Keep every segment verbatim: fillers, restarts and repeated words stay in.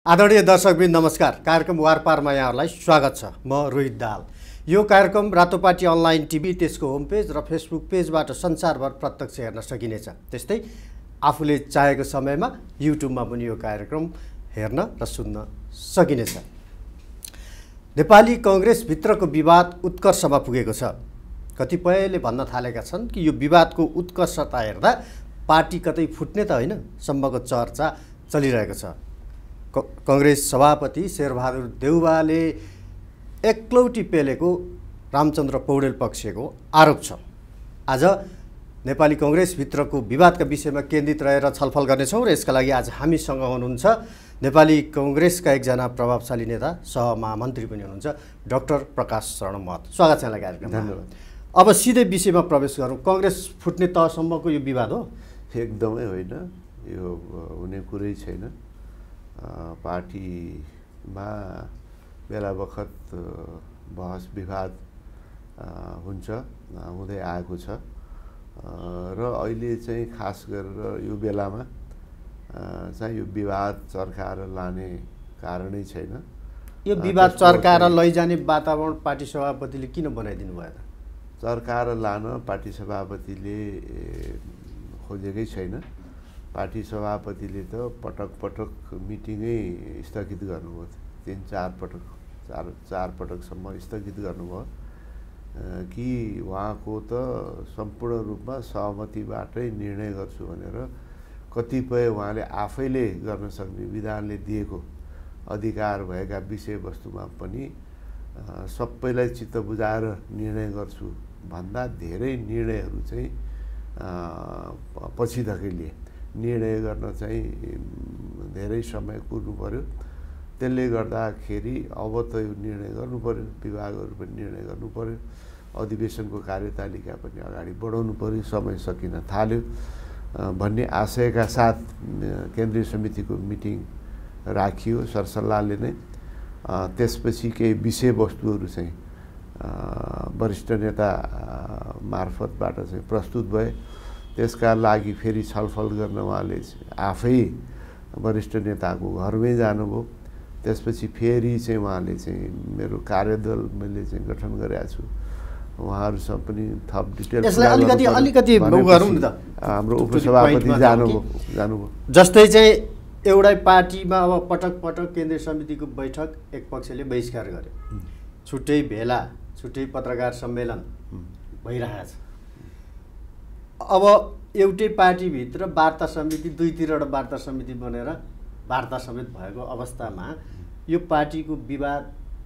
आदरणीय दर्शकवृन्द नमस्कार। कार्यक्रम वारपारमा यहाँहरूलाई स्वागत छ। म रोहित दाहाल। यो कार्यक्रम रातोपाटी अनलाइन टिभी, त्यसको होम पेज र फेसबुक पेजबाट संसारभर प्रत्यक्ष हेर्न सकिनेछ। त्यस्तै आफूले चाहेको समयमा युट्युबमा पनि यो कार्यक्रम हेर्न र सुन्न सकिनेछ। नेपाली कङ्ग्रेसभित्रको विवाद उत्कर्षमा पुगेको छ। कतिपयले भन्न थालेका छन् कि यो विवादको उत्कर्षता हेर्दा पार्टी कतै फुट्ने त होइन सम्मको चर्चा चलिरहेको छ। कङ्ग्रेस सभापति शेरबहादुर देउवाले एकलौटी पेलेको रामचन्द्र पौडेल पक्षको आरोप छ। आज नेपाली कङ्ग्रेसभित्रको विवादका विषयमा केन्द्रित रहेर छलफल गर्नेछौँ र यसका लागि आज हामीसँग हुनुहुन्छ नेपाली कङ्ग्रेसका एकजना प्रभावशाली नेता, सहमहामन्त्री पनि हुनुहुन्छ डाक्टर प्रकाश शरण महत। स्वागत छ यहाँलाई कार्यक्रममा। धन्यवाद। अब सिधै विषयमा प्रवेश गरौँ। कङ्ग्रेस फुट्ने तहसम्मको यो विवाद हो? एकदमै होइन, यो हुने कुरै छैन। पार्टीमा बेला बखत बहस विवाद हुन्छ, हुँदै आएको छ र अहिले चाहिँ खास गरेर यो बेलामा चाहिँ यो विवाद चर्काएर लाने कारणै छैन। यो विवाद चर्काएर लैजाने वातावरण पार्टी सभापतिले किन बनाइदिनु भयो त? चर्काएर लान पार्टी सभापतिले खोजेकै छैन। पार्टी सभापतिले त पटक पटक मिटिङै स्थगित गर्नुभयो। तिन चार पटक चार चार पटकसम्म स्थगित गर्नुभयो कि उहाँको त सम्पूर्ण रूपमा सहमतिबाटै निर्णय गर्छु भनेर कतिपय उहाँले आफैले गर्न सक्ने विधानले दिएको अधिकार भएका विषयवस्तुमा पनि सबैलाई चित्त बुझाएर निर्णय गर्छु भन्दा धेरै निर्णयहरू चाहिँ पछि धकेलिए। निर्णय गर्न चाहिँ धेरै समय कुर्नु पर्यो। त्यसले गर्दाखेरि अब त यो निर्णय गर्नु पर्यो, विभागहरू पनि निर्णय गर्नु पर्यो, अधिवेशनको कार्यतालिका पनि अगाडि बढाउनु पर्यो, समय सकिन थाल्यो भन्ने आशयका साथ केन्द्रीय समितिको मिटिङ राखियो सरसल्लाहले नै। त्यसपछि केही विषयवस्तुहरू चाहिँ वरिष्ठ नेता मार्फतबाट चाहिँ प्रस्तुत भए। त्यसका लागि फेरि छलफल गर्न उहाँले आफै वरिष्ठ नेताको घरमै जानुभयो। त्यसपछि फेरि चाहिँ उहाँले चाहिँ मेरो कार्यदल मैले चाहिँ गठन गरेको छु, उहाँहरूसँग पनि थप डिटेल अलिकति अलिकति गरौँ न त। हाम्रो उपसभापति जानुभयो जानुभयो जस्तै चाहिँ एउटै पार्टीमा अब पटक पटक केन्द्रीय समितिको बैठक एक पक्षले बहिष्कार गर्यो, छुट्टै भेला छुट्टै पत्रकार सम्मेलन भइरहेछ। अब एउटै पार्टीभित्र वार्ता समिति, दुई तिनवटा वार्ता समिति बनेर वार्ता समेत भएको अवस्थामा यो पार्टीको विवाद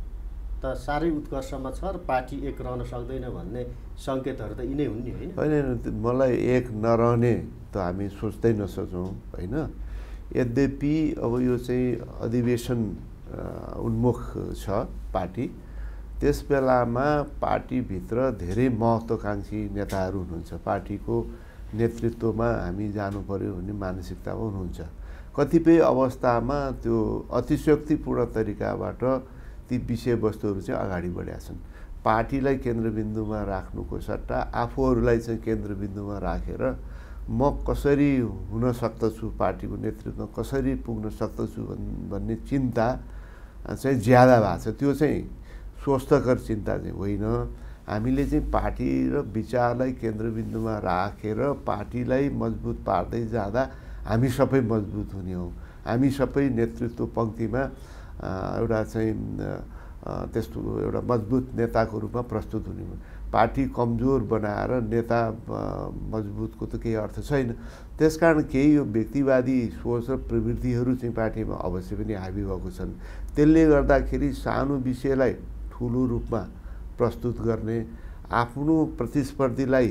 त साह्रै उत्कर्षमा छ र पार्टी एक रहन सक्दैन भन्ने सङ्केतहरू त यिनै हुन् नि, होइन? होइन, मलाई एक नरहने त हामी सोच्दै नसोचौँ, होइन? यद्यपि अब यो चाहिँ अधिवेशन उन्मुख छ पार्टी। त्यस बेलामा पार्टीभित्र धेरै महत्त्वकाङ्क्षी नेताहरू हुनुहुन्छ। पार्टीको नेतृत्वमा हामी जानु पर्यो भन्ने मानसिकतामा हुनुहुन्छ। कतिपय अवस्थामा त्यो अतिशयोक्तिपूर्ण तरिकाबाट ती विषयवस्तुहरू चाहिँ अगाडि बढेका छन्। पार्टीलाई केन्द्रबिन्दुमा राख्नुको सट्टा आफूहरूलाई चाहिँ केन्द्रबिन्दुमा राखेर म कसरी हुन सक्दछु, पार्टीको नेतृत्वमा कसरी पुग्न सक्दछु भन्ने चिन्ता चाहिँ ज्यादा भएको छ। त्यो चाहिँ स्वस्थकर चिन्ता चाहिँ होइन। हामीले चाहिँ पार्टी र विचारलाई केन्द्रबिन्दुमा राखेर पार्टीलाई मजबुत पार्दै जाँदा हामी सबै मजबुत हुने हौँ। हामी सबै नेतृत्व पङ्क्तिमा एउटा चाहिँ त्यस्तो एउटा मजबुत नेताको रूपमा प्रस्तुत हुने हो। पार्टी कमजोर बनाएर नेता मजबुतको त केही अर्थ छैन। त्यसकारण केही यो व्यक्तिवादी सोच र प्रवृत्तिहरू चाहिँ पार्टीमा अवश्य पनि हाबी भएको छन्। त्यसले गर्दाखेरि सानो विषयलाई ठुलो रूपमा प्रस्तुत गर्ने, आफ्नो प्रतिस्पर्धीलाई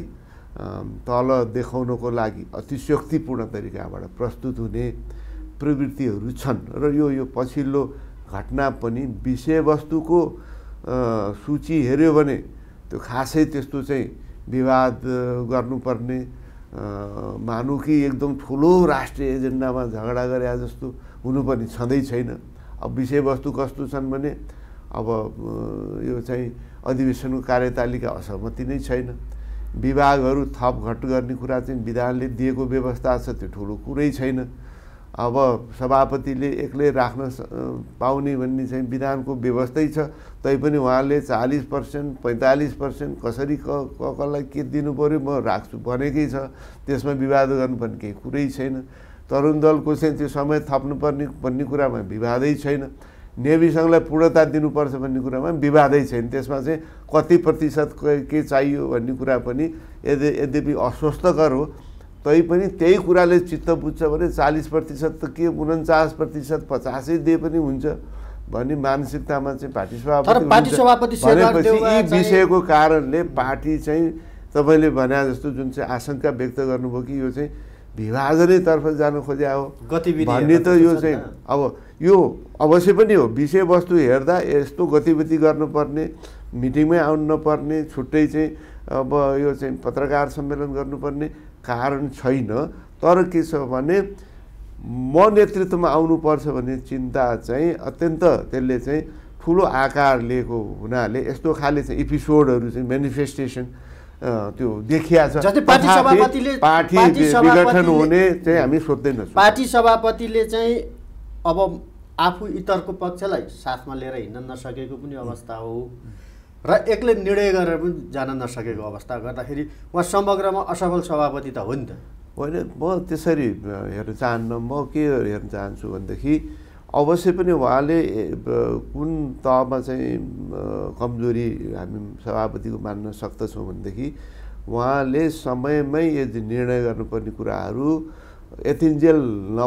तल देखाउनको लागि अतिशयोक्तिपूर्ण तरिकाबाट प्रस्तुत हुने प्रवृत्तिहरू छन् र यो यो पछिल्लो घटना पनि विषयवस्तुको सूची हेऱ्यो भने त्यो खासै त्यस्तो चाहिँ विवाद गर्नुपर्ने मानु कि एकदम ठुलो राष्ट्रिय एजेन्डामा झगडा गरे जस्तो हुनु पनि छँदै छैन। अब विषयवस्तु कस्तो छन् भने अब यो चाहिँ अधिवेशनको कार्यतालिका असहमति नै छैन। विभागहरू थप घट गर्ने कुरा चाहिँ विधानले दिएको व्यवस्था छ, त्यो ठुलो कुरै छैन। अब सभापतिले एक्लै राख्न पाउने भन्ने चाहिँ विधानको व्यवस्थै छ, तैपनि उहाँले चालिस पर्सेन्ट पैँतालिस पर्सेन्ट कसरी क कसलाई के दिनु पऱ्यो म राख्छु भनेकै छ, त्यसमा विवाद गर्नुपर्ने केही कुरै छैन। तरुण दलको चाहिँ त्यो समय थप्नुपर्ने भन्ने कुरामा विवादै छैन, नेभी सङ्घलाई पूर्णता दिनुपर्छ भन्ने कुरामा विवादै छैन। त्यसमा चाहिँ कति प्रतिशत के चाहियो भन्ने कुरा पनि यदि यद्यपि अस्वस्थकर हो, तैपनि त्यही कुराले चित्त बुझ्छ भने चालिस प्रतिशत त के उन्चास प्रतिशत पचासै दिए पनि हुन्छ भन्ने मानसिकतामा चाहिँ पार्टी सभापति भनेपछि यी विषयको कारणले पार्टी चाहिँ तपाईँले भने जस्तो जुन चाहिँ आशंका व्यक्त गर्नुभयो कि यो चाहिँ विभाजनैतर्फ जान खोज्या हो भन्ने त यो चाहिँ अब यो अवश्य पनि हो। विषयवस्तु हेर्दा यस्तो गतिविधि गर्नुपर्ने, मिटिङमै आउनु नपर्ने, छुट्टै चाहिँ अब यो चाहिँ पत्रकार सम्मेलन गर्नुपर्ने कारण छैन। तर के छ भने म नेतृत्वमा आउनुपर्छ भन्ने चिन्ता चाहिँ अत्यन्त त्यसले चाहिँ ठुलो आकार लिएको हुनाले यस्तो खाले चाहिँ एपिसोडहरू चाहिँ मेनिफेस्टेसन त्यो देखिया छ। जस्तै पार्टी सभापतिले पार्टी विघटन हुने चाहिँ हामी सोध्दैनौँ। पार्टी सभापतिले चाहिँ अब आफू इतरको पक्षलाई साथमा लिएर हिँड्न नसकेको पनि अवस्था हो र एक्लै निर्णय गरेर पनि जान नसकेको अवस्था गर्दाखेरि उहाँ समग्रमा असफल सभापति त हो नि त। होइन, म त्यसरी हेर्न चाहन्न। म के हेर्न चाहन्छु भनेदेखि अवश्य पनि उहाँले कुन तहमा चाहिँ कमजोरी हामी सभापतिको मान्न सक्दछौँ भनेदेखि उहाँले समयमै यदि निर्णय गर्नुपर्ने कुराहरू यतिन्जेल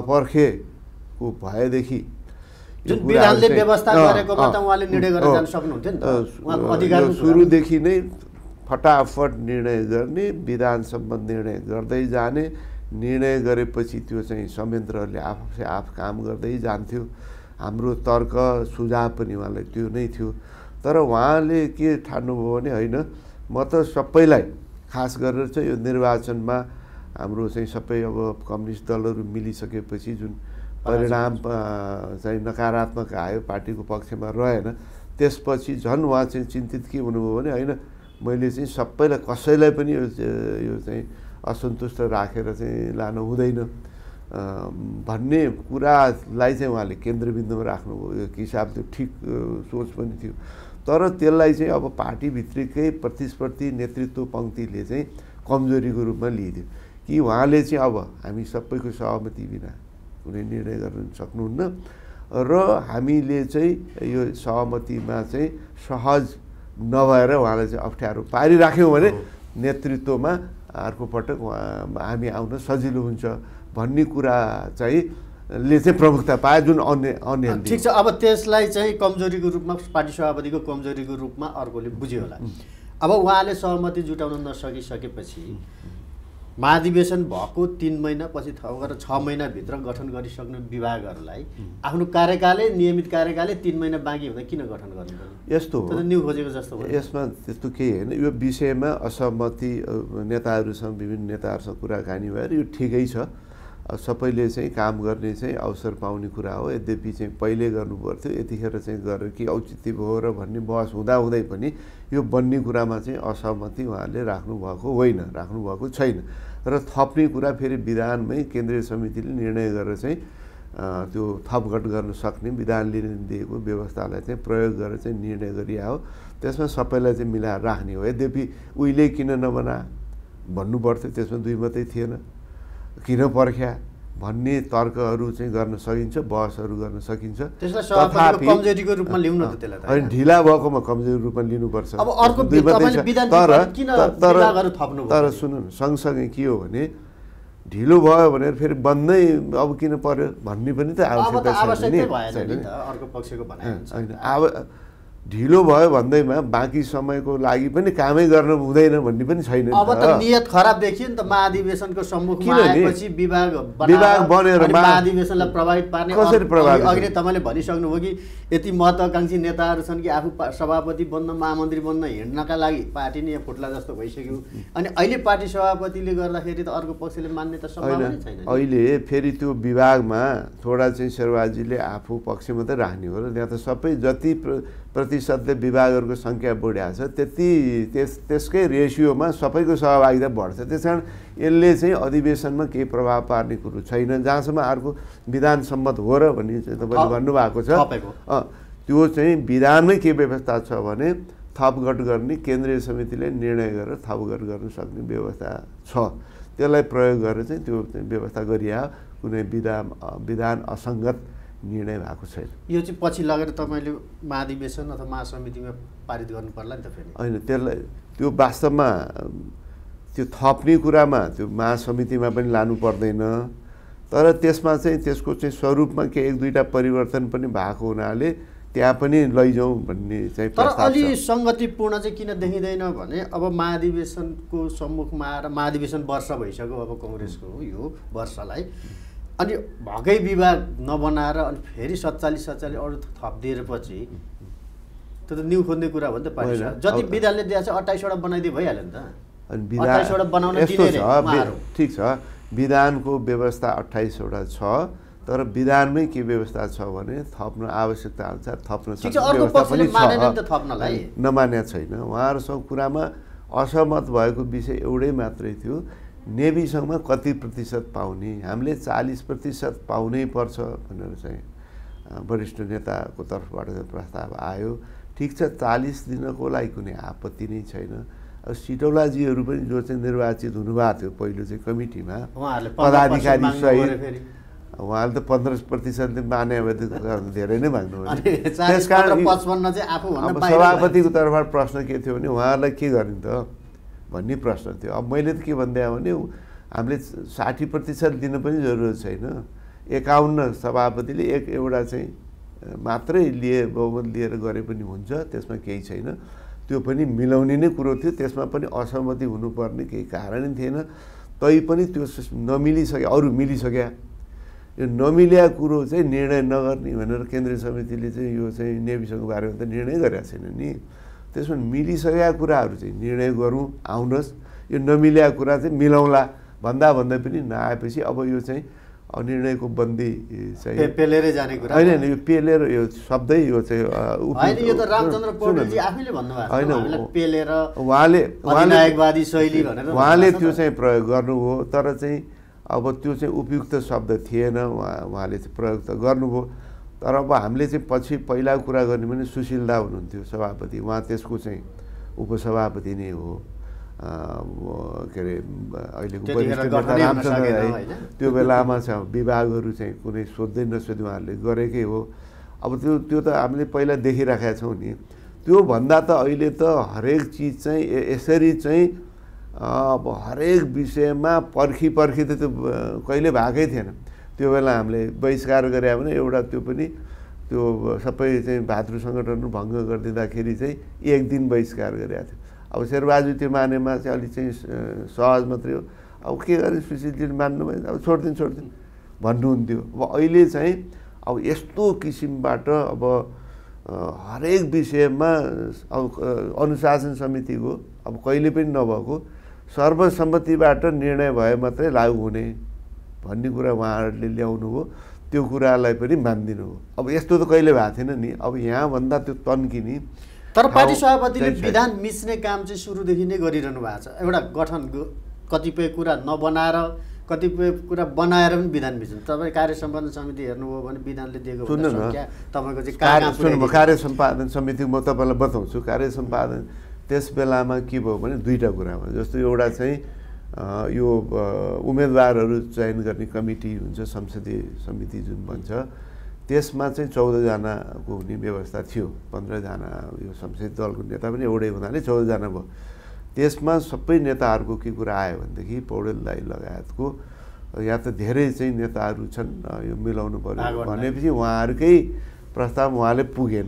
नपर्खेको भएदेखि जुन विधानले व्यवस्था गरेकोमा त उहाँले निर्णय गरेर जान सक्नुहुन्थ्यो नि त। उहाँको अधिकार सुरुदेखि नै फटाफट निर्णय गर्ने, विधानसभा निर्णय गर्दै जाने, निर्णय गरेपछि त्यो चाहिँ संयन्त्रहरूले आफै आफ काम गर्दै जान्थ्यो। हाम्रो तर्क सुझाव पनि उहाँलाई त्यो नै थियो। तर उहाँले के ठान्नुभयो भने होइन, म त सबैलाई खास गरेर चाहिँ यो निर्वाचनमा हाम्रो चाहिँ सबै अब कम्युनिस्ट दलहरू मिलिसकेपछि जुन परिणाम चाहिँ नकारात्मक आयो, पार्टीको पक्षमा रहेन, त्यसपछि झन् उहाँ चाहिँ चिन्तित के हुनुभयो भने होइन मैले चाहिँ सबैलाई कसैलाई पनि यो यो चाहिँ असन्तुष्ट राखेर चाहिँ लानु हुँदैन भन्ने कुरालाई चाहिँ उहाँले केन्द्रबिन्दुमा राख्नुभयो। यो हिसाब त्यो ठिक सोच पनि थियो। तर त्यसलाई चाहिँ अब पार्टीभित्रकै प्रतिस्पर्धी नेतृत्व पङ्क्तिले चाहिँ कमजोरीको रूपमा लिइदियो कि उहाँले चाहिँ अब हामी सबैको सहमति बिना कुनै निर्णय गर्न सक्नुहुन्न र हामीले चाहिँ यो सहमतिमा चाहिँ सहज नभएर उहाँलाई चाहिँ अप्ठ्यारो पारिराख्यौँ भने नेतृत्वमा अर्को पटक हामी आउन सजिलो हुन्छ भन्ने कुरा चाहिँ ले चाहिँ प्रमुखता पाए, जुन अन्य अन्य ठिक छ। अब त्यसलाई चाहिँ कमजोरीको रूपमा, पार्टी सभापतिको कमजोरीको रूपमा अर्कोले बुझ्यो होला। अब उहाँले सहमति जुटाउन नसकिसकेपछि महाधिवेशन भएको तीन महिना पछि थप गरेर छ महिनाभित्र गठन गरिसक्ने विभागहरूलाई आफ्नो कार्यकालले नियमित कार्यकालले तीन महिना बाँकी हुँदा किन गठन गर्नुपर्ने? यस्तो हो, न्यू खोजेको जस्तो हो। यसमा त्यस्तो केही होइन। यो विषयमा असहमति नेताहरूसँग विभिन्न नेताहरूसँग कुराकानी भएर यो ठिकै छ, सबैले चाहिँ काम गर्ने चाहिँ अवसर पाउने कुरा हो। यद्यपि चाहिँ पहिले गर्नुपर्थ्यो, यतिखेर चाहिँ गरेर के औचित्य भयो र भन्ने बहस हुँदाहुँदै पनि यो बन्ने कुरामा चाहिँ असहमति उहाँले राख्नुभएको होइन, राख्नुभएको छैन। र थप्ने कुरा फेरि विधानमै केन्द्रीय समितिले निर्णय गरेर चाहिँ त्यो थपघट गर्न सक्ने विधानले दिएको व्यवस्थालाई चाहिँ प्रयोग गरेर चाहिँ निर्णय गरिया हो। त्यसमा सबैलाई चाहिँ मिलाएर राख्ने हो। यद्यपि उहिले किन नबना भन्नुपर्थ्यो, त्यसमा दुई मात्रै थिएन, किन पर्ख्या भन्ने तर्कहरू चाहिँ गर्न सकिन्छ, बहसहरू गर्न सकिन्छ। तथापि कमजोरीको रूपमा ल्याउन त त्यसलाई होइन, ढिला भएकोमा कमजोरी रूपमा लिनुपर्छ। अब अर्को तर तर सुन्नु न, सँगसँगै के हो भने ढिलो भयो भनेर फेरि बन्दै अब किन पर्यो भन्ने पनि त आवश्यकता छैन। अर्को पक्षको भनाइ होइन, अब ढिलो भयो भन्दैमा बाँकी समयको लागि पनि कामै गर्न हुँदैन भन्ने पनि छैन। अब त नियत खराब देखियो नि त। महाधिवेशनको सम्मुखमा आएपछि विभाग विभाग बनेर महाधिवेशनलाई प्रभावित पार्ने कसरी प्रभावित? अघि नै तपाईँले भनिसक्नुभयो कि यति महत्त्वाकांक्षी नेताहरू छन् कि आफू सभापति बन्न, महामन्त्री बन्न हिँड्नका लागि पार्टी नै फुट्ला जस्तो भइसक्यो। अनि अहिले पार्टी सभापतिले गर्दाखेरि त अर्को पक्षले मान्ने त सम्भावना छैन। अहिले फेरि त्यो विभागमा थोडा चाहिँ शेरबाजीले आफू पक्ष मात्रै राख्ने हो र त्यहाँ त सबै जति प्रतिशतले विभागहरूको सङ्ख्या बढिरहेको छ त्यति त्यस त्यसकै रेसियोमा सबैको सहभागिता बढ्छ। त्यस कारण यसले चाहिँ अधिवेशनमा केही प्रभाव पार्ने कुरो छैन। जहाँसम्म अर्को विधान सम्मत हो र भन्ने चाहिँ तपाईँले भन्नुभएको छ, त्यो चाहिँ विधानमै के व्यवस्था छ भने थपघट गर्ने केन्द्रीय समितिले निर्णय गरेर थपघट गर्न सक्ने व्यवस्था छ। त्यसलाई प्रयोग गरेर चाहिँ त्यो व्यवस्था गरियो। कुनै विधान विधान असङ्गत निर्णय भएको छैन। यो चाहिँ पछि लगेर तपाईँले महाधिवेशन अथवा महासमितिमा पारित गर्नु पर्ला नि त फेरि? होइन, त्यसलाई त्यो वास्तवमा त्यो थप्ने कुरामा त्यो महासमितिमा पनि लानु पर्दैन, तर त्यसमा चाहिँ त्यसको चाहिँ स्वरूपमा के एक दुईवटा परिवर्तन पनि भएको हुनाले त्यहाँ पनि लैजाउँ भन्ने चाहिँ तर अलि सङ्गतिपूर्ण चाहिँ किन देखिँदैन भने अब महाधिवेशनको सम्मुखमा आएर महाधिवेशन वर्ष भइसक्यो अब कङ्ग्रेसको यो वर्षलाई, अनि भएकै विभाग नबनाएर अनि फेरि सत्तालिस सत्तालिस अरू थपिदिएर पछि त्यो त न्यु खोज्ने कुरा हो नि त पार्टी। जति विधानले दिएको छ अट्ठाइसवटा बनाइदिए भइहाल्यो नि त। अनि विधान यस्तो छ, ठिक छ, विधानको व्यवस्था अट्ठाइसवटा छ, तर विधानमै के व्यवस्था छ भने थप्न आवश्यकता अनुसार थप्न सक्ने व्यवस्था पनि छ, नमान्या छैन। उहाँहरूसँग कुरामा असहमत भएको विषय एउटै मात्रै थियो, नेवीसँगमा कति प्रतिशत पाउने, हामीले चालिस प्रतिशत पाउनै पर्छ भनेर चाहिँ वरिष्ठ नेताको तर्फबाट प्रस्ताव आयो। ठिक छ, चालिस दिनको लागि कुनै आपत्ति नै छैन। अब सिटौलाजीहरू पनि जो चाहिँ निर्वाचित हुनुभएको थियो पहिलो चाहिँ कमिटीमा पदाधिकारी सहित, उहाँले त पन्ध्र प्रतिशतले माने भए त धेरै नै माग्नु हो। त्यस कारण सभापतिको तर्फबाट प्रश्न के थियो भने उहाँहरूलाई के गर्ने त भन्ने प्रश्न थियो। अब मैले त के भन्दै भने हामीले साठी प्रतिशत दिन पनि जरुरत छैन, एकाउन्न सभापतिले एक एउटा चाहिँ मात्रै लिए बहुमत लिएर गरे पनि हुन्छ, त्यसमा केही छैन। त्यो पनि मिलाउने नै कुरो थियो, त्यसमा पनि असहमति हुनुपर्ने केही कारणै थिएन। तैपनि त्यो नमिलिसके, अरू मिलिसक्या, यो नमिल्या कुरो चाहिँ निर्णय नगर्ने भनेर केन्द्रीय समितिले चाहिँ यो चाहिँ नेवीसँगको बारेमा त निर्णय गरेका छैन नि। त्यसमा मिलिसकेका कुराहरू चाहिँ निर्णय गरौँ, आउनुहोस्, यो नमिल्या कुरा चाहिँ मिलाउँला भन्दा भन्दै पनि नआएपछि अब यो चाहिँ निर्णयको बन्दी चाहिँ पेलेरै जाने कुरा होइन। यो पेलेर यो शब्दै यो चाहिँ यो त रामचन्द्र पौडेलजी आफैले भन्नुभएको होइन, पेलेर उहाँले अधिनायकवादी शैली भनेर उहाँले त्यो चाहिँ प्रयोग गर्नुभयो, तर चाहिँ अब त्यो चाहिँ उपयुक्त शब्द थिएन, उहाँ उहाँले चाहिँ प्रयोग त गर्नुभयो। तर अब हामीले चाहिँ पछि पहिला कुरा गर्ने भने सुशील दा हुनुहुन्थ्यो सभापति, उहाँ त्यसको चाहिँ उपसभापति नै हो। के अरे अहिलेको वरिष्ठ नेता रामचन्द्र राई त्यो बेलामा चाहिँ विभागहरू चाहिँ कुनै सोध्दै नसोध्दै उहाँहरूले गरेकै हो। अब त्यो त्यो त हामीले पहिला देखिराखेका छौँ नि। त्योभन्दा त अहिले त हरेक चिज चाहिँ यसरी चाहिँ अब हरेक विषयमा पर्खी पर्खी त त्यो कहिले भएकै थिएन। त्यो बेला हामीले बहिष्कार गरे भने एउटा त्यो पनि त्यो सबै चाहिँ भातृ सङ्गठन भङ्ग गरिदिँदाखेरि चाहिँ एक दिन बहिष्कार गरेको थियो। अब शेरबहादुर त्यो मानेमा चाहिँ अलिक चाहिँ सहज मात्रै हो, अब के गर्ने सुशीलजीले मान्नु भयो, अब छोडिदिनु छोडिदिनु भन्नुहुन्थ्यो। अब अहिले चाहिँ अब यस्तो किसिमबाट अब हरेक विषयमा अब अनुशासन समितिको अब कहिले पनि नभएको सर्वसम्मतिबाट निर्णय भए मात्रै लागु हुने भन्ने कुरा उहाँहरूले ल्याउनु हो, त्यो कुरालाई पनि मानिदिनु हो। अब यस्तो त कहिले भएको थिएन नि। अब यहाँभन्दा त्यो तन्किने, तर पार्टी सभापतिले विधान मिच्ने काम चाहिँ सुरुदेखि नै गरिरहनु भएको छ। एउटा गठन कतिपय कुरा नबनाएर कतिपय कुरा बनाएर पनि विधान मिच्नु। तपाईँ कार्य सम्पादन समिति हेर्नुभयो भने विधानले दिएको सङ्ख्या तपाईँको चाहिँ कार्य कार्य सम्पादन समिति म तपाईँलाई बताउँछु। कार्य सम्पादन त्यस बेलामा के भयो भने दुईवटा कुरामा, जस्तो एउटा चाहिँ यो उम्मेदवारहरू चयन गर्ने कमिटी हुन्छ, संसदीय समिति जुन भन्छ, त्यसमा चाहिँ चौधजनाको हुने व्यवस्था थियो। पन्ध्रजना यो संसदीय दलको नेता पनि एउटै हुनाले चौधजना भयो। त्यसमा सबै नेताहरूको के कुरा आयो भनेदेखि पौडेल दाइ लगायतको या त धेरै चाहिँ नेताहरू छन्, यो मिलाउनु पर्यो भनेपछि उहाँहरूकै प्रस्ताव उहाँले पुगेन,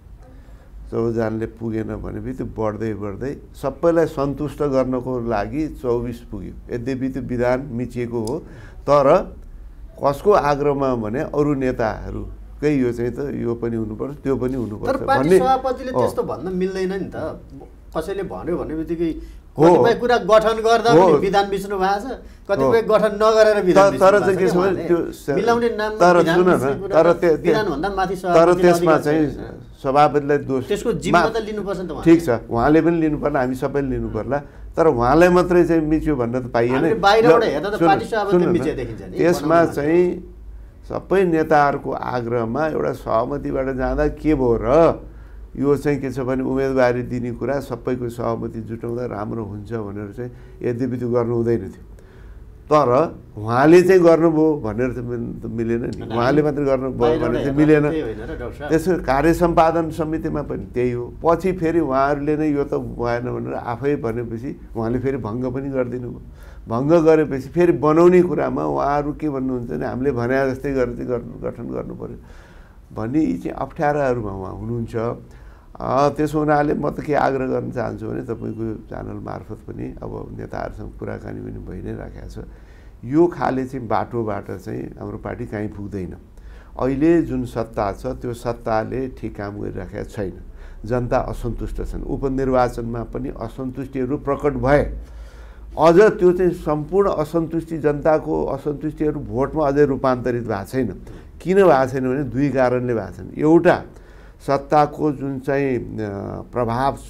चौधजनाले पुगेन भनेपछि त्यो बढ्दै बढ्दै सबैलाई सन्तुष्ट गर्नको लागि चौबिस पुग्यो। यद्यपि त्यो विधान मिचिएको हो, तर कसको आग्रहमा भने अरू नेताहरूकै यो चाहिँ त यो पनि हुनुपर्छ त्यो पनि हुनुपर्छ भन्ने। सभापतिले त्यस्तो भन्न मिल्दैन नि त। कसैले भन्यो भने बित्तिकै कतिपय कुरा गठन गर्दा पनि विधान बिच्नु भएको छ, कतिपय गठन नगरेर विधान बिच्नु तर चाहिँ के छ भने त्यो मिलाउने नाममा तर विधान सुन न बिच्ने तर कुरा त विधान भन्दा माथि तर सभापतिले त्यसमा अधिकार चाहिँ छैन। सभापतिलाई दोष त्यसको जिम्मा त लिनुपर्छ नि त उहाँले। ठिक छ, उहाँले पनि लिनु पर्ला, हामी सबैले लिनु पर्ला, तर उहाँलाई मात्रै चाहिँ मिच्यो भन्न त पाइएन। हामीले बाहिरबाट हेर्दा त पार्टी सभापति मिचे देखिन्छ नि। त्यसमा चाहिँ सबै नेताहरूको आग्रहमा एउटा सहमतिबाट जाँदा के भयो र यो चाहिँ के छ भने उम्मेदवारी दिने कुरा सबैको सहमति जुटाउँदा राम्रो हुन्छ भनेर चाहिँ यद्यपि त्यो गर्नु हुँदैन थियो, तर उहाँले चाहिँ गर्नुभयो भनेर त मिलेन नि। उहाँले मात्रै गर्नुभयो भने चाहिँ मिलेन। त्यसको कार्य सम्पादन समितिमा पनि त्यही हो। पछि फेरि उहाँहरूले नै यो त भएन भनेर आफै भनेपछि उहाँले फेरि भङ्ग पनि गरिदिनु भयो। भङ्ग गरेपछि फेरि बनाउने कुरामा उहाँहरू के भन्नुहुन्छ भने हामीले भने जस्तै गरेर चाहिँ गर्नु गठन गर्नु पऱ्यो भन्ने यी चाहिँ अप्ठ्याराहरूमा उहाँ हुनुहुन्छ। त्यसो हुनाले म त के आग्रह गर्न चाहन्छु भने तपाईँको च्यानल मार्फत पनि अब नेताहरूसँग कुराकानी पनि भइ नै राखेको छ, यो खाले चाहिँ बाटोबाट चाहिँ हाम्रो पार्टी कहीँ पुग्दैन। अहिले जुन सत्ता छ त्यो सत्ताले ठिक काम गरिराखेको छैन, जनता असन्तुष्ट छन्। उपनिर्वाचनमा पनि असन्तुष्टिहरू प्रकट भए, अझ त्यो चाहिँ सम्पूर्ण असन्तुष्टि जनताको असन्तुष्टिहरू भोटमा अझै रूपान्तरित भएको छैन। किन भएको छैन भने दुई कारणले भएको छन्। एउटा सत्ताको जुन चाहिँ प्रभाव छ,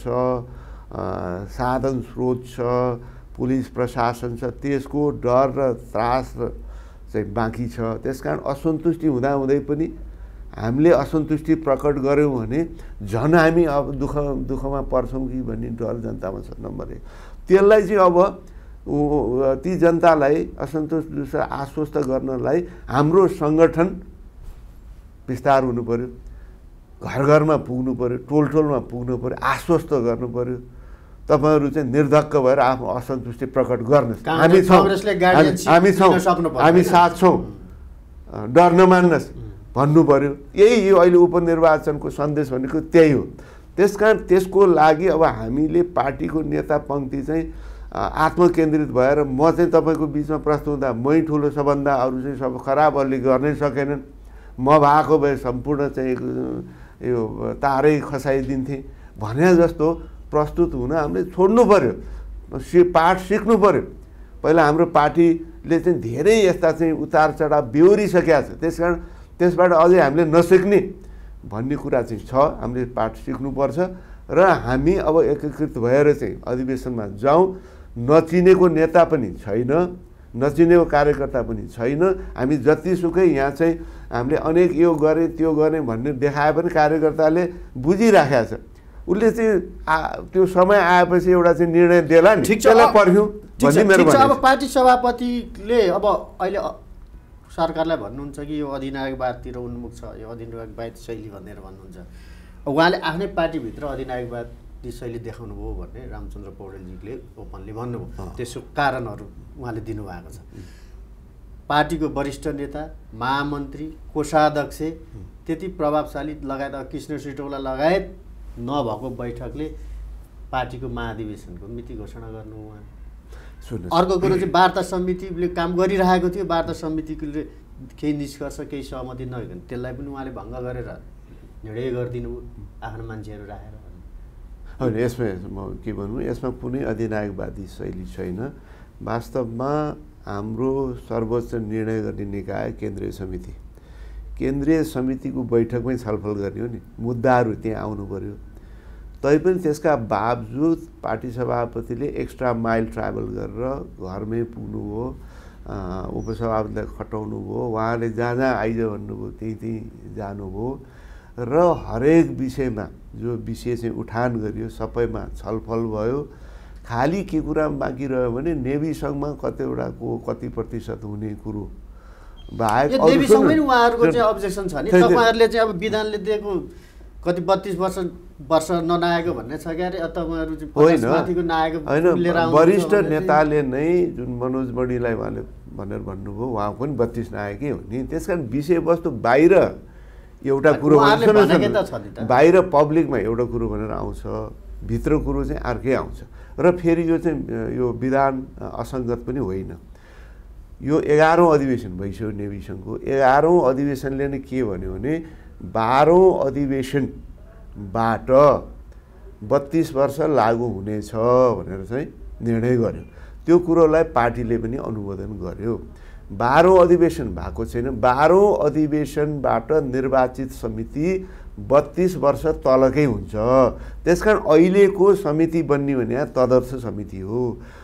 साधन स्रोत छ, पुलिस प्रशासन छ, त्यसको डर र त्रास चाहिँ बाँकी छ। त्यसकारण असन्तुष्टि हुँदाहुँदै पनि हामीले असन्तुष्टि प्रकट गऱ्यौँ भने झन् हामी अब दुःख दुःखमा पर्छौँ कि भन्ने डर जनतामा छ, नम्बर एक। त्यसलाई चाहिँ अब ती जनतालाई असन्तुष्ट आश्वस्त गर्नलाई हाम्रो सङ्गठन विस्तार हुनु पऱ्यो, घर घरमा पुग्नु पऱ्यो, टोल टोलमा पुग्नु पऱ्यो, आश्वस्त गर्नु पऱ्यो। तपाईँहरू चाहिँ निर्धक्क भएर आफ्नो असन्तुष्टि प्रकट गर्नुहोस्, हामी छौँ, हामी छौँ, हामी साथ छौँ, डर नमान्नुहोस् भन्नु पऱ्यो। यही यो अहिले उपनिर्वाचनको सन्देश भनेको त्यही हो। त्यसकारण त्यसको लागि अब हामीले पार्टीको नेता पङ्क्ति चाहिँ आत्मकेन्द्रित भएर म चाहिँ तपाईँको बिचमा प्रस्तुत हुँदा मै ठुलो सबभन्दा अरू चाहिँ सब खराबहरूले गर्नै सकेनन्, म भएको भए सम्पूर्ण चाहिँ यो तारै खसाइदिन्थेँ भने जस्तो प्रस्तुत हुन हामीले छोड्नु पऱ्यो, सि पाठ सिक्नु पऱ्यो। पहिला हाम्रो पार्टीले चाहिँ धेरै यस्ता चाहिँ उतार चढाव बेहोरिसकेका छ, त्यसकारण त्यसबाट अझै हामीले नसिक्ने भन्ने कुरा चाहिँ छ। हामीले पाठ सिक्नुपर्छ र हामी अब एकीकृत भएर चाहिँ अधिवेशनमा जाउँ। नचिनेको नेता पनि छैन, नचिनेको कार्यकर्ता पनि छैन। हामी जतिसुकै यहाँ चाहिँ हामीले अनेक यो गरेँ त्यो गरेँ भन्ने देखाए पनि कार्यकर्ताले बुझिराखेको छ। उसले चाहिँ आ त्यो समय आएपछि एउटा चाहिँ निर्णय देला नि, त्यसलाई पर्ख्यौँ भन्ने मेरो भनाइ छ। अब पार्टी सभापतिले अब अहिले सरकारलाई भन्नुहुन्छ कि यो अधिनायकवादतिर उन्मुख छ, यो अधिनायकवाद शैली भनेर भन्नुहुन्छ। उहाँले आफ्नै पार्टीभित्र अधिनायकवादी शैली देखाउनु भयो भन्ने रामचन्द्र पौडेलजीले ओपनली भन्नुभयो। त्यसको कारणहरू उहाँले दिनुभएको छ। पार्टीको वरिष्ठ नेता, महामन्त्री, कोषाध्यक्ष त्यति प्रभावशाली लगायत कृष्ण सिटौला लगायत नभएको बैठकले पार्टीको महाधिवेशनको मिति घोषणा गर्नु उहाँ। अर्को कुरो चाहिँ वार्ता समितिले काम गरिरहेको थियो, वार्ता समितिले केही निष्कर्ष केही सहमति नभइकन त्यसलाई पनि उहाँले भङ्ग गरेर निर्णय गरिदिनु आफ्नो मान्छेहरू राखेर। होइन, यसमा म के भनौँ, यसमा कुनै अधिनायकवादी शैली छैन। वास्तवमा हाम्रो सर्वोच्च निर्णय गर्ने निकाय केन्द्रीय समिति, केन्द्रीय समितिको बैठकमै छलफल गर्ने हो नि, मुद्दाहरू त्यहाँ आउनु पऱ्यो। तैपनि त्यसका बावजुद पार्टी सभापतिले एक्स्ट्रा माइल ट्राभल गरेर घरमै पुग्नु हो, उपसभापतिलाई खटाउनु भयो, उहाँले जहाँ जहाँ आइज भन्नुभयो त्यहीँ त्यहीँ जानुभयो र हरेक विषयमा जो विषय चाहिँ उठान गरियो सबैमा छलफल भयो। खालि के कुरा बाँकी रह्यो भने नेभी सङ्घमा कतिवटाको कति प्रतिशत हुने कुरो बाहेक नेभी सङ्घमै उहाँहरूको चाहिँ अब्जेक्सन छ नि। तपाईँहरूले चाहिँ अब विधानले दिएको कति बत्तीस वर्ष वर्ष नआएको भन्ने छ क्या अरे, तपाईँहरू चाहिँ नआएको होइन। वरिष्ठ नेताले नै जुन मनोज बडीलाई उहाँले भनेर भन्नुभयो, उहाँ पनि बत्तीस नआएकै हो नि। त्यस कारण विषयवस्तु बाहिर एउटा कुरो बाहिर पब्लिकमा एउटा कुरो भनेर आउँछ, भित्र कुरो चाहिँ अर्कै आउँछ। र फेरि यो चाहिँ यो विधान असङ्गत पनि होइन। यो एघारौँ अधिवेशन भइसक्यो नेभी सङ्घको। एघारौँ अधिवेशनले नै के भन्यो भने बाह्रौँ अधिवेशनबाट बत्तीस वर्ष लागू हुनेछ भनेर चाहिँ निर्णय गर्यो। त्यो कुरोलाई पार्टीले पनि अनुमोदन गर्यो। बाह्रौँ अधिवेशन भएको छैन। बाह्रौँ अधिवेशनबाट निर्वाचित समिति बत्तीस वर्ष तलकै हुन्छ। त्यसकारण अहिलेको समिति बन्ने भने तदर्थ समिति हो,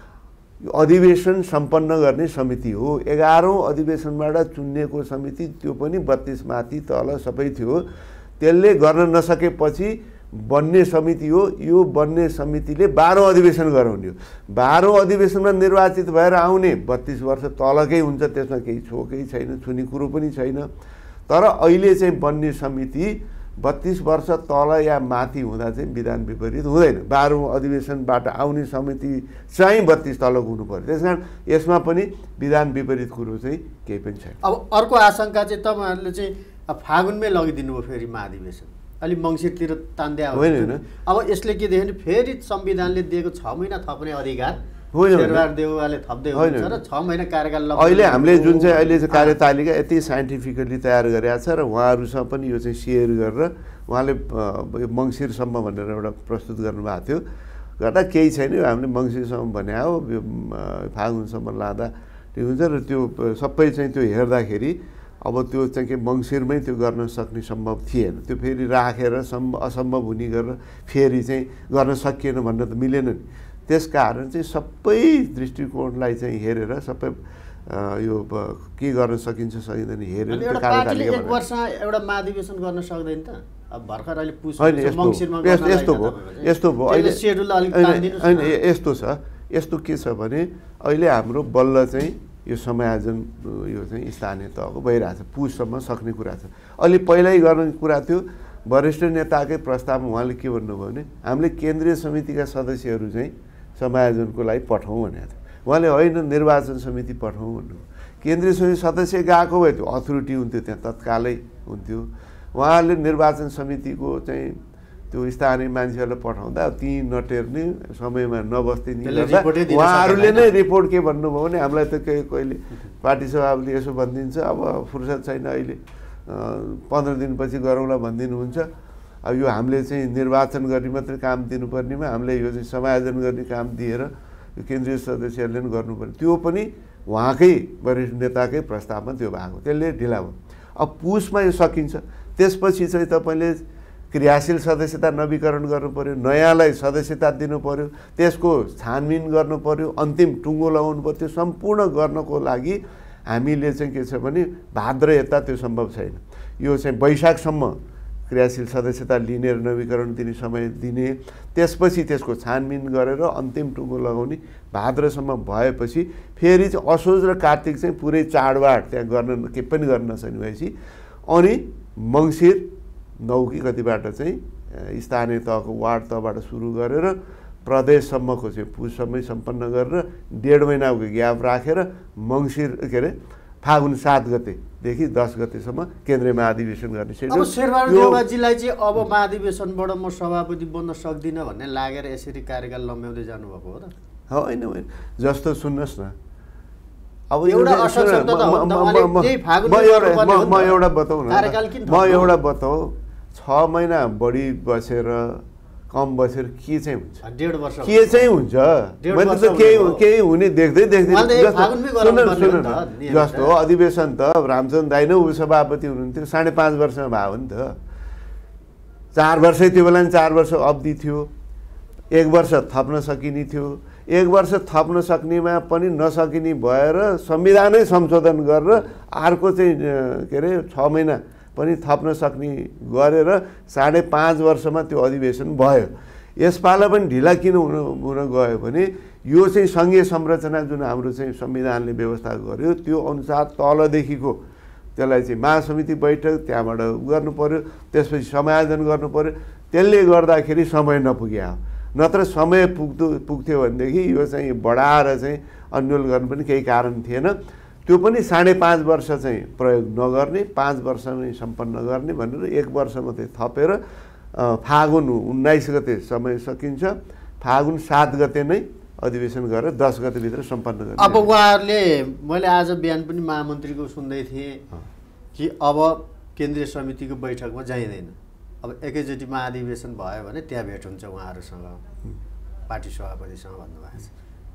अधिवेशन सम्पन्न गर्ने समिति हो। एघारौँ अधिवेशनबाट चुनिएको समिति त्यो पनि बत्तीस माथि तल सबै थियो। त्यसले गर्न नसकेपछि बन्ने समिति हो। यो बन्ने समितिले बाह्रौँ अधिवेशन गराउने हो। बाह्रौँ अधिवेशनमा निर्वाचित भएर आउने बत्तीस वर्ष तलकै हुन्छ। त्यसमा केही छोकै छैन, छुने कुरो पनि छैन। तर अहिले चाहिँ बन्ने समिति बत्तीस वर्ष तल या माथि हुँदा चाहिँ विधान विपरीत हुँदैन। बाह्रौँ अधिवेशनबाट आउने समिति चाहिँ बत्तीस तलको हुनु पर्यो। त्यस कारण यसमा पनि विधान विपरीत कुरो चाहिँ केही पनि छैन। अब अर्को आशंका चाहिँ तपाईँहरूले चाहिँ फागुनमै लगिदिनु भयो फेरि महाधिवेशन, अलिक मङ्सिरतिर तान्दै आयो होइन होइन। अब यसले के देख्यो भने फेरि संविधानले दिएको छ महिना थप्ने अधिकार होइन शेरबहादुर देउवाले थप्दै हुन्छ र छ महिना कार्यकाल अहिले हामीले जुन चाहिँ अहिले चाहिँ कार्यतालिका यति साइन्टिफिकली तयार गरेका छ र उहाँहरूसँग पनि यो चाहिँ सेयर गरेर उहाँले मङ्सिरसम्म भनेर एउटा प्रस्तुत गर्नुभएको थियो। गर्दा केही छैन, हामीले मङ्सिरसम्म भने हो, फागुनसम्म लाँदा ठिक हुन्छ। र त्यो सबै चाहिँ त्यो हेर्दाखेरि अब त्यो चाहिँ के मङ्सिरमै त्यो गर्न सक्ने सम्भव थिएन। त्यो फेरि राखेर सम्भव असम्भव हुने गरेर फेरि चाहिँ गर्न सकिएन भन्न त मिलेन नि। त्यस कारण चाहिँ सबै दृष्टिकोणलाई चाहिँ हेरेर सबै यो के गर्न सकिन्छ सकिँदैन हेरेर एक वर्ष एउटा महाधिवेशन गर्न सक्दैन त। अब भर्खर अहिले पुस होइन, यस्तो भयो यस्तो भयो अहिले होइन यस्तो छ। यस्तो के छ भने अहिले हाम्रो बल्ल चाहिँ यो समायोजन यो चाहिँ स्थानीय तहको भइरहेछ, पुससम्म सक्ने कुरा छ। अहिले पहिल्यै गर्ने कुरा थियो। वरिष्ठ नेताकै प्रस्तावमा उहाँले के भन्नुभयो भने हामीले केन्द्रीय समितिका सदस्यहरू चाहिँ समायोजनको लागि पठाउँ भनेको थियो। उहाँले होइन निर्वाचन समिति पठाउँ भन्नुभयो। केन्द्रीय समिति सदस्य गएको भए त्यो अथोरिटी हुन्थ्यो, त्यहाँ तत्कालै हुन्थ्यो। उहाँहरूले निर्वाचन समितिको चाहिँ त्यो स्थानीय मान्छेहरूलाई पठाउँदा ती नटेर्ने समयमा नबस्दिने उहाँहरूले नै रिपोर्ट के भन्नुभयो भने हामीलाई त के कहिले पार्टी सभापति यसो भनिदिन्छ, अब फुर्सद छैन अहिले पन्ध्र दिनपछि गरौँला भनिदिनुहुन्छ। अब यो हामीले चाहिँ निर्वाचन गर्ने मात्रै काम दिनुपर्नेमा हामीले यो चाहिँ समायोजन गर्ने काम दिएर यो केन्द्रीय सदस्यहरूले पनि गर्नुपर्ने, त्यो पनि उहाँकै वरिष्ठ नेताकै प्रस्तावमा त्यो भएको, त्यसले ढिला भयो। अब पुसमा यो सकिन्छ। त्यसपछि चाहिँ तपाईँले क्रियाशील सदस्यता नवीकरण गर्नु पर्यो, नयाँलाई सदस्यता दिनु पर्यो, त्यसको छानबिन गर्नु पर्यो, अन्तिम टुङ्गो लगाउनु पर्यो। त्यो सम्पूर्ण गर्नको लागि हामीले चाहिँ के छ भने भाद्र यता त्यो सम्भव छैन। यो चाहिँ वैशाखसम्म क्रियाशील सदस्यता लिने र नवीकरण दिने समय दिने, त्यसपछि त्यसको छानबिन गरेर अन्तिम टुङ्गो लगाउने भाद्रसम्म भएपछि फेरि चाहिँ असोज र कार्तिक चाहिँ पुरै चाडबाड त्यहाँ गर्न के पनि गर्न नसक्ने भएपछि अनि मङ्सिर नौ कि कतिबाट चाहिँ स्थानीय तहको वार्ड तहबाट सुरु गरेर प्रदेशसम्मको चाहिँ पुससम्मै सम्पन्न गरेर डेढ महिनाको ग्याप राखेर मङ्सिर के अरे फागुन सात गतेदेखि दस गतेसम्म केन्द्रीय महाधिवेशन गर्ने सेड्युल। अब शेरबहादुर देउवाजीलाई चाहिँ अब महाधिवेशनबाट म सभापति बन्न सक्दिनँ भन्ने लागेर यसरी कार्यकाल लम्ब्याउँदै जानुभएको हो र? होइन होइन, जस्तो सुन्नुहोस् न, अब म एउटा बताउँ न म एउटा बताऊ छ महिना बढी बसेर कम बसेर के चाहिँ हुन्छ, डेढ वर्ष के चाहिँ हुन्छ, मैले त केही केही हुने देख्दै देख्दै जस्तो अधिवेशन त रामचन्द्र दाइ नै उपसभापति हुनुहुन्थ्यो, साढे पाँच वर्षमा भयो नि त। चार वर्षै त्यो बेला नि चार वर्ष अवधि थियो, एक वर्ष थप्न सकिने थियो। एक वर्ष थप्न सक्नेमा पनि नसकिने भएर संविधानै संशोधन गरेर अर्को चाहिँ के अरे छ महिना पनि थप्न सक्ने गरेर साढे पाँच वर्षमा त्यो अधिवेशन भयो। यसपालि पनि ढिला किन हुन हुन गयो भने यो चाहिँ सङ्घीय संरचना जुन हाम्रो चाहिँ संविधानले व्यवस्था गर्यो त्यो अनुसार तलदेखिको त्यसलाई चाहिँ महासमिति बैठक त्यहाँबाट गर्नु पर्यो, त्यसपछि समायोजन गर्नु पर्यो। त्यसले गर्दाखेरि समय नपुग्यो। नत्र समय पुग्दो पुग्थ्यो भनेदेखि यो चाहिँ बढाएर चाहिँ अन्यल गर्नु पनि केही कारण थिएन। त्यो पनि साढे पाँच वर्ष चाहिँ प्रयोग नगर्ने, पाँच वर्षमै सम्पन्न गर्ने भनेर एक वर्ष मात्रै थपेर फागुन उन्नाइस गते समय सकिन्छ, फागुन सात गते नै अधिवेशन गरेर दस गतेभित्र सम्पन्न गर्ने। अब उहाँहरूले मैले आज बिहान पनि महामन्त्रीको सुन्दै थिएँ कि अब केन्द्रीय समितिको बैठकमा जाइँदैन, अब एकैचोटि महाधिवेशन भयो भने त्यहाँ भेट हुन्छ उहाँहरूसँग, पार्टी सभापतिसँग भन्नुभएको छ।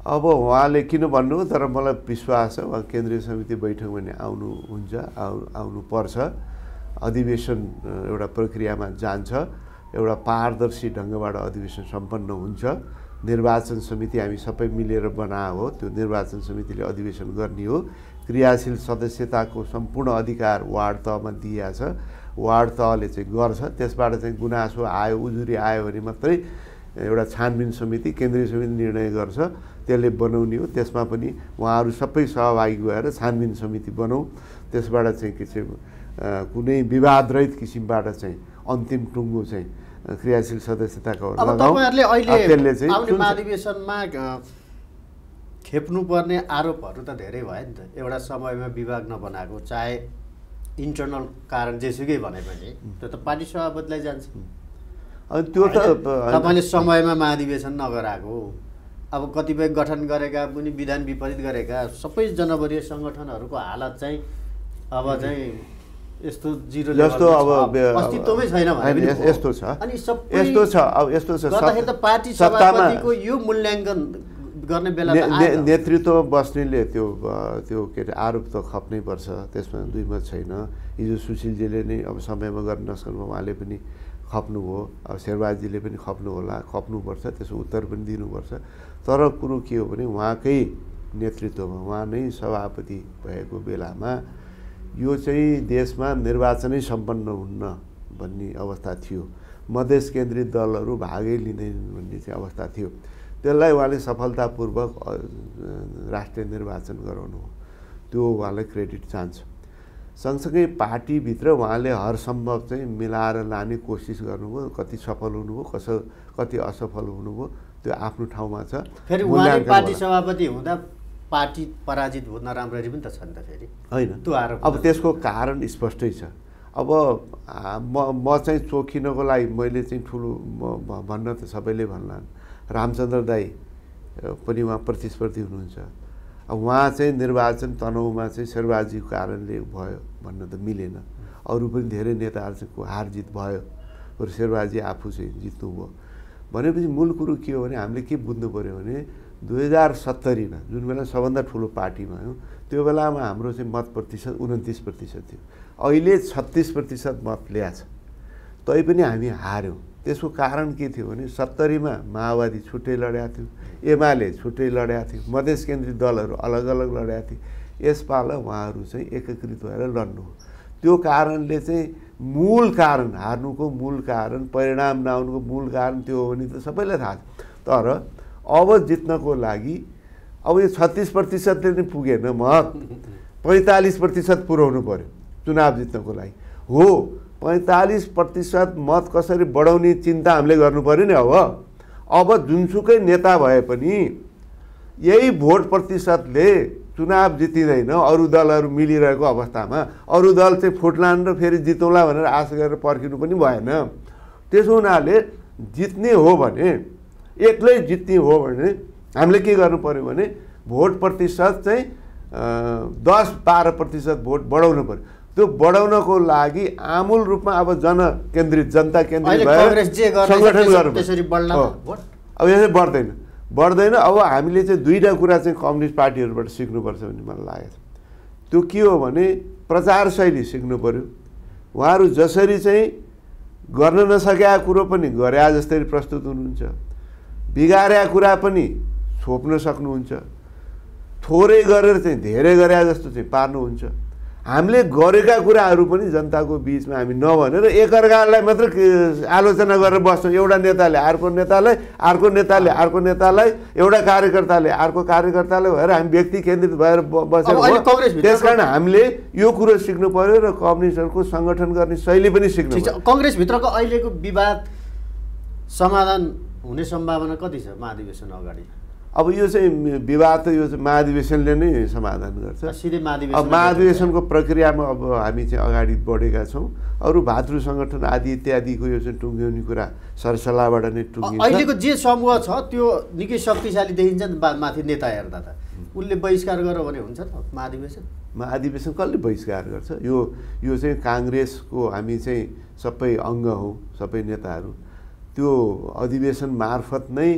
अब उहाँले किन भन्नु, तर मलाई विश्वास छ उहाँ केन्द्रीय समिति बैठकमा नि आउनुहुन्छ, आउ आउनुपर्छ। अधिवेशन एउटा प्रक्रियामा जान्छ, एउटा पारदर्शी ढङ्गबाट अधिवेशन सम्पन्न हुन्छ। निर्वाचन समिति हामी सबै मिलेर बनाए हो, त्यो निर्वाचन समितिले अधिवेशन गर्ने हो। क्रियाशील सदस्यताको सम्पूर्ण अधिकार वार्ड तहमा दिइएको छ, वार्ड तहले चाहिँ गर्छ। त्यसबाट चाहिँ गुनासो आयो, उजुरी आयो भने मात्रै एउटा छानबिन समिति, केन्द्रीय समिति निर्णय गर्छ, त्यसले बनाउने हो। त्यसमा पनि उहाँहरू सबै सहभागी भएर छानबिन समिति बनाऊ, त्यसबाट चाहिँ के चाहिँ कुनै विवादरहित किसिमबाट चाहिँ अन्तिम टुङ्गो चाहिँ क्रियाशील सदस्यताको अहिले आउने महाधिवेशनमा खेप्नुपर्ने आरोपहरू त धेरै भयो नि त। एउटा समयमा विभाग नबनाएको, चाहे इन्टरनल कारण जेसुकै भने पनि त्यो त पार्टी सभापतिलाई जान्छ। अनि त्यो त तपाईँले समयमा महाधिवेशन नगराएको, अब कतिपय गठन गरेका पनि विधान विपरीत गरेका सबै जनवरीय सङ्गठनहरूको हालत चाहिँ अब चाहिँ यस्तो जिरो जस्तो अब अस्तित्वमै छैन भने यस्तो छ, अनि सबै यस्तो छ। अब यस्तो छ, गर्दाखेरि त पार्टी सभापतिको यो मूल्याङ्कन गर्ने बेला नेतृत्वमा बस्नेले त्यो त्यो के अरे आरोप त खप्नै पर्छ, त्यसमा दुई मत छैन। हिजो सुशीलजीले नै अब समयमा गर्न नसक्नु, उहाँले पनि खप्नुभयो, अब शेरबहादुरजीले पनि खप्नु होला, खप्नुपर्छ, त्यसको उत्तर पनि दिनुपर्छ। तर कुरो के हो भने उहाँकै नेतृत्वमा, उहाँ नै सभापति भएको बेलामा यो चाहिँ देशमा निर्वाचनै सम्पन्न हुन्न भन्ने अवस्था थियो, मधेस केन्द्रित दलहरू भागै लिँदैन भन्ने चाहिँ अवस्था थियो। त्यसलाई उहाँले सफलतापूर्वक राष्ट्रिय निर्वाचन गराउनु हो, त्यो उहाँलाई क्रेडिट चाहन्छ। सँगसँगै पार्टीभित्र उहाँले हर सम्भव चाहिँ मिलाएर लाने कोसिस गर्नुभयो, कति सफल हुनुभयो, कस कति असफल हुनुभयो त्यो आफ्नो ठाउँमा छ। फेरि उहाँले पार्टी सभापति हुँदा पार्टी पराजित हुन राम्ररी पनि त छ नि त फेरि, होइन त्यो आरोप। अब त्यसको कारण स्पष्टै छ। अब म म चाहिँ चोखिनको लागि मैले चाहिँ ठुलो भन्न त सबैले भन्ला, रामचन्द्र दाई पनि उहाँ प्रतिस्पर्धी हुनुहुन्छ। अब उहाँ चाहिँ निर्वाचन तनहुमा चाहिँ शेरबहादुरजीको कारणले भयो भन्न त मिलेन, अरू पनि धेरै नेताहरूको हार जित भयो, बरु शेरबहादुरजी आफू चाहिँ जित्नुभयो। भनेपछि मूल कुरो के हो भने हामीले के बुझ्नु पऱ्यो भने दुई हजार सत्तरीमा जुन बेला सबभन्दा ठुलो पार्टीमा हो, त्यो बेलामा हाम्रो चाहिँ मत प्रतिशत उन्तिस प्रतिशत थियो, अहिले छत्तिस प्रतिशत मत ल्याएको छ, तैपनि हामी हार्यौँ। त्यसको कारण के थियो भने सत्तरीमा माओवादी छुट्टै लडेको थियो, एमाले छुट्टै लडेको थियो, मधेस केन्द्रित दलहरू अलग अलग लडेका थिए। यसपाला उहाँहरू चाहिँ एकीकृत भएर लड्नु हो। त्यो कारणले चाहिँ मूल कारण, हार्नुको मूल कारण, परिणाम नआउनुको मूल कारण त्यो हो भने त सबैलाई थाहा छ। तर अब जित्नको लागि अब यो छत्तिस प्रतिशतले नै पुगेन, मत पैँतालिस प्रतिशत पुर्याउनु पर्यो चुनाव जित्नको लागि हो। पैँतालिस प्रतिशत मत कसरी बढाउने चिन्ता हामीले गर्नु पर्यो नि। अब अब जुनसुकै नेता भए पनि यही भोट प्रतिशतले चुनाव जितिँदैन। अरू दलहरू मिलिरहेको अवस्थामा अरू दल चाहिँ फुट्लान् र फेरि जितौँला भनेर आशा गरेर पर्खिनु पनि भएन। त्यसो हुनाले जित्ने हो भने, एक्लै जित्ने हो भने हामीले के गर्नु पर्यो भने भोट प्रतिशत चाहिँ दस बाह्र प्रतिशत भोट बढाउनु पर्यो। त्यो बढाउनको लागि आमूल रूपमा अब जन केन्द्रित, जनता केन्द्रित भएर सङ्गठन गर्नु। अब यसरी बढ्दैन बढ्दैन अब हामीले चाहिँ दुईवटा कुरा चाहिँ कम्युनिस्ट पार्टीहरूबाट सिक्नुपर्छ भन्ने मलाई लागेको छ। त्यो के हो भने प्रचार शैली सिक्नु पर्यो। उहाँहरू जसरी चाहिँ गर्न नसकेका कुरो पनि गरे जस्तै प्रस्तुत हुनुहुन्छ, बिगारेका कुरा पनि छोप्न सक्नुहुन्छ, थोरै गरेर चाहिँ धेरै गरे जस्तो चाहिँ पार्नुहुन्छ। हामीले गरेका कुराहरू पनि जनताको बिचमा हामी नभनेर एकअर्कालाई मात्र आलोचना गरेर बस्छौँ। एउटा नेताले अर्को नेतालाई, अर्को नेताले अर्को नेतालाई, एउटा कार्यकर्ताले अर्को कार्यकर्तालाई भएर हामी व्यक्ति केन्द्रित भएर बसेको। त्यस कारण हामीले यो कुरो सिक्नु पर्यो र कम्युनिस्टहरूको सङ्गठन गर्ने शैली पनि सिक्नु पर्यो। कङ्ग्रेसभित्रको अहिलेको विवाद समाधान हुने सम्भावना कति छ महाधिवेशन अगाडि? अब यो चाहिँ विवाद त यो चाहिँ महाधिवेशनले नै समाधान गर्छ। सिधै महाधिवेशन, अब महाधिवेशनको प्रक्रियामा अब हामी चाहिँ अगाडि बढेका छौँ। अरू भातृ सङ्गठन आदि इत्यादिको यो चाहिँ टुङ्ग्याउने कुरा सरसल्लाहबाट नै टुङ्गिन्छ। अहिलेको जे समूह छ त्यो निकै शक्तिशाली देखिन्छ नि माथि नेता हेर्दा त। उसले बहिष्कार गर्यो भने हुन्छ त महाधिवेशन? महाधिवेशन कसले बहिष्कार गर्छ? यो यो चाहिँ काङ्ग्रेसको हामी चाहिँ सबै अङ्ग हौँ, सबै नेताहरू त्यो अधिवेशन मार्फत नै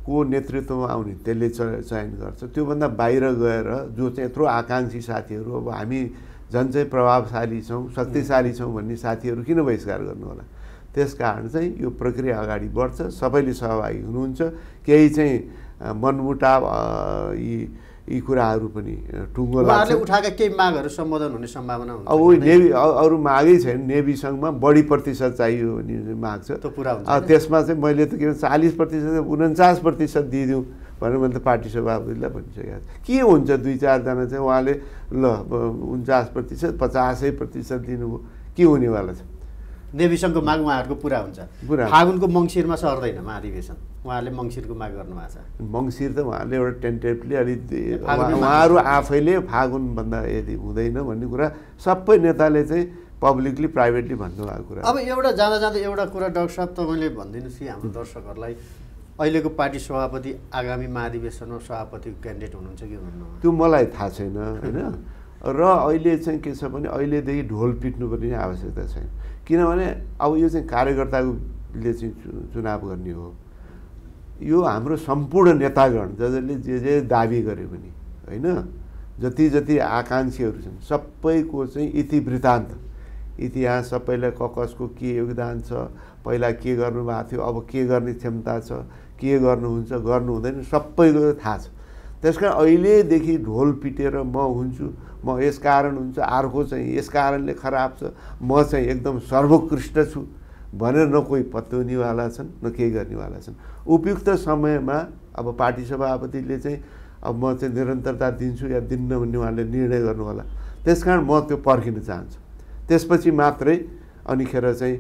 को नेतृत्वमा आउने त्यसले चयन गर्छ। त्योभन्दा बाहिर गएर जो चाहिँ यत्रो आकाङ्क्षी साथीहरू, अब हामी झन् चाहिँ प्रभावशाली छौँ, शक्तिशाली छौँ भन्ने साथीहरू किन बहिष्कार गर्नु होला? त्यस कारण चाहिँ यो प्रक्रिया अगाडि बढ्छ, सबैले सहभागी हुनुहुन्छ। केही चाहिँ मनमुटाव यी यी कुराहरू पनि टुङ्गो लाग्छ। उठाएका केही मागहरू सम्बोधन हुने सम्भावना हुन्छ। अब नेभी अरू मागै छैन, नेभी सङ्घमा बढी प्रतिशत चाहियो भन्ने माग छ। त्यो पुरा हुन्छ। त्यसमा चाहिँ मैले त के भन्छ चालिस प्रतिशत उन्चास प्रतिशत दिइदिउँ भनेर मैले त पार्टी सभापतिलाई भनिसकेको छु। के हुन्छ दुई चारजना चाहिँ उहाँले ल उन्चास प्रतिशत पचासै प्रतिशत दिनुभयो, के हुनेवाला छ? नेभी सङ्घको माग उहाँहरूको पुरा हुन्छ। फागुनको मङ्सिरमा सर्दैन महाधिवेशन, उहाँले मङ्सिरको माग गर्नुभएको छ। मङ्सिर त उहाँले एउटा टेन्टेटिभली अलिक उहाँहरू आफैले फागुनभन्दा यदि हुँदैन भन्ने कुरा सबै नेताले चाहिँ पब्लिकली प्राइभेटली भन्नुभएको कुरा। अब एउटा जाँदा जाँदा एउटा कुरा डाक्टर साहब तपाईँले भनिदिनुहोस् कि हाम्रो दर्शकहरूलाई, अहिलेको पार्टी सभापति आगामी महाधिवेशनमा सभापतिको क्यान्डिडेट हुनुहुन्छ कि हुनुहुन्न? त्यो मलाई थाहा छैन होइन। र अहिले चाहिँ के छ भने अहिलेदेखि ढोल पिट्नुपर्ने आवश्यकता छैन, किनभने अब यो चाहिँ कार्यकर्ताले चाहिँ चुनाव गर्ने हो। यो हाम्रो सम्पूर्ण नेतागण जसले जे जे दाबी गरे पनि होइन, जति जति आकाङ्क्षीहरू छन् सबैको चाहिँ इतिवृत्तान्त, इतिहास सबैलाई क कसको के योगदान छ, पहिला के गर्नुभएको थियो, अब के गर्ने क्षमता छ, के गर्नुहुन्छ गर्नु हुँदैन, सबैको थाहा छ। त्यस कारण अहिलेदेखि ढोल पिटेर म हुन्छु, म यस कारण हुन्छ, अर्को चाहिँ यस कारणले खराब छ, म चाहिँ एकदम सर्वोत्कृष्ट छु भनेर न कोही पत्याउनेवाला छन् न केही गर्नेवाला छन्। उपयुक्त समयमा अब पार्टी सभापतिले चाहिँ अब म चाहिँ निरन्तरता दिन्छु या दिन्न भन्ने उहाँले निर्णय गर्नु होला। त्यस कारण म त्यो पर्खिन चाहन्छु, त्यसपछि मात्रै अनिखेर चाहिँ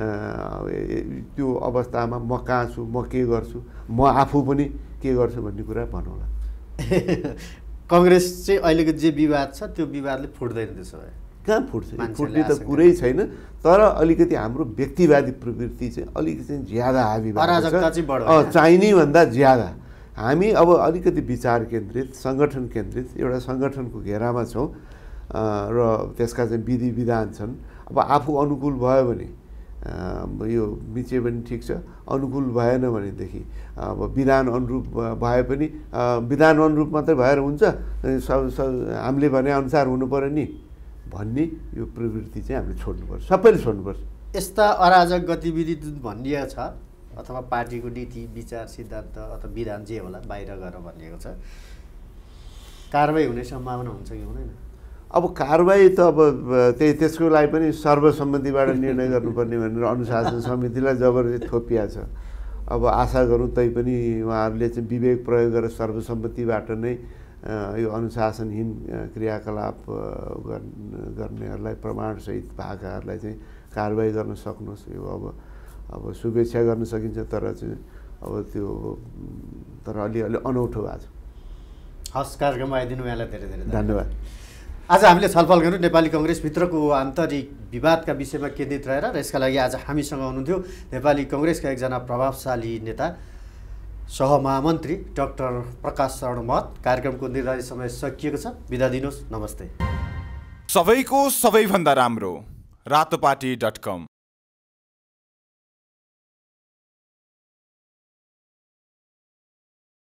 त्यो अवस्थामा म कहाँ छु, म के गर्छु, म आफू पनि के गर्छु भन्ने कुरा भनौँला। कङ्ग्रेस चाहिँ अहिलेको जे विवाद छ त्यो विवादले फुट्दैन, त्यसो भए कहाँ फुट्छ? फुट्ने त कुरै छैन, तर अलिकति हाम्रो व्यक्तिवादी प्रवृत्ति चाहिँ अलिकति चाहिँ ज्यादा हावी भएको छ, चाहिने भन्दा ज्यादा। हामी अब अलिकति विचार केन्द्रित, सङ्गठन केन्द्रित एउटा सङ्गठनको घेरामा छौँ र त्यसका चाहिँ विधि विधान छन्। अब आफू अनुकूल भयो भने यो मिचे पनि ठिक छ, अनुकूल भएन भनेदेखि अब विधान अनुरूप भए पनि विधान अनुरूप मात्रै भएर हुन्छ, सब हामीले भने अनुसार हुनु पऱ्यो नि भन्ने यो प्रवृत्ति चाहिँ हामीले छोड्नुपर्छ, सबैले छोड्नुपर्छ। यस्ता अराजक गतिविधि जुन भनिएको छ अथवा पार्टीको नीति विचार सिद्धान्त अथवा विधान जे होला बाहिर गएर भनिएको छ, कारबाही हुने सम्भावना हुन्छ कि हुँदैन? अब कारबाही त अब त्यही त्यसको लागि पनि सर्वसम्मतिबाट निर्णय गर्नुपर्ने भनेर अनुशासन समितिलाई जबरजस्ती थोपिया छ। अब आशा गरौँ तै पनि उहाँहरूले चाहिँ विवेक प्रयोग गरेर सर्वसम्मतिबाट नै यो अनुशासनहीन क्रियाकलाप गर्नेहरूलाई प्रमाणसहित भएकाहरूलाई चाहिँ कारबाही गर्न सक्नुहोस्। यो अब अब शुभेच्छा गर्न सकिन्छ, तर चाहिँ अब त्यो तर अलि अलि अनौठो भएको छ। हस्, कार्यक्रममा आइदिनु यहाँलाई धेरै धेरै धन्यवाद। आज हामीले छलफल गऱ्यौँ नेपाली कङ्ग्रेसभित्रको आन्तरिक विवादका विषयमा केन्द्रित रहेर, र यसका लागि आज हामीसँग हुनुहुन्थ्यो नेपाली कङ्ग्रेसका एकजना प्रभावशाली नेता सहमहामन्त्री डाक्टर प्रकाश शरण महत। कार्यक्रमको निर्धारित समय सकिएको छ, बिदा दिनुहोस्, नमस्ते। सबैको सबैभन्दा राम्रो रातोपाटी डट कम।